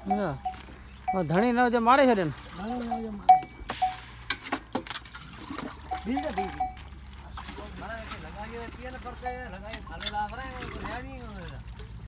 और धनी ना जो मारे छे ठीक है ठीक है लगाइए ना पर लगाइए खाले लाग रहे हैं